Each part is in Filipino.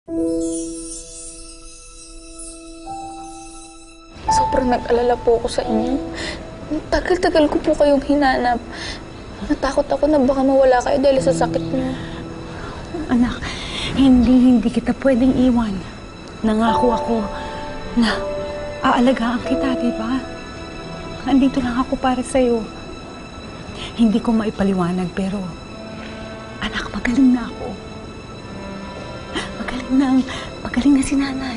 Sobrang nag-alala po ako sa inyo. Tagal-tagal ko po kayong hinanap. Natakot ako na baka mawala kayo dahil sa sakit niyo. Anak, hindi kita pwedeng iwan. Nangako ako na aalagaan kita, di ba? Andito lang ako para sa'yo. Hindi ko maipaliwanag, pero anak, magaling na ako. Magaling na si nanay.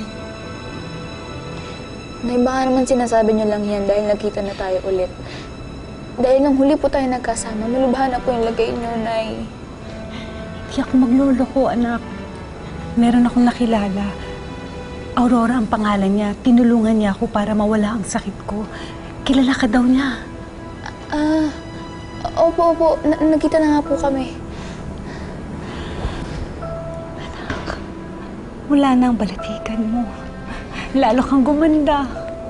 Nay, baka naman sinasabi niyo lang yan dahil nagkita na tayo ulit. Dahil nang huli po tayo nagkasama, malubhan na po yung lagay niyo, Nay. Hindi ako magluloko, anak. Meron akong nakilala. Aurora ang pangalan niya. Tinulungan niya ako para mawala ang sakit ko. Kilala ka daw niya. Opo. Nagkita na nga po kami. Anak, wala na ang balatikan mo. Lalo kang gumanda.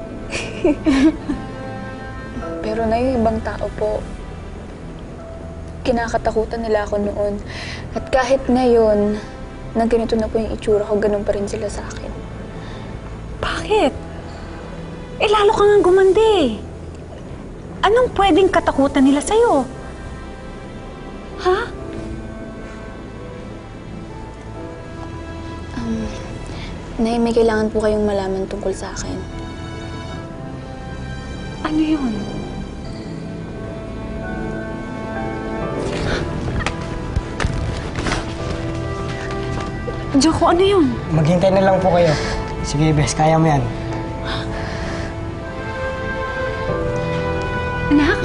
Pero na yung ibang tao po, kinakatakutan nila ako noon. At kahit ngayon, na ganito na po yung itsura ko, ganun pa rin sila sa akin. Bakit? Lalo kang ang gumanda eh. Anong pwedeng katakutan nila sa'yo? Ha? Nay, may kailangan po kayong malaman tungkol sa akin. Ano yun? Joko, ano yun? Maghintay na lang po kayo. Sige, Bes, kaya mo yan. Anak?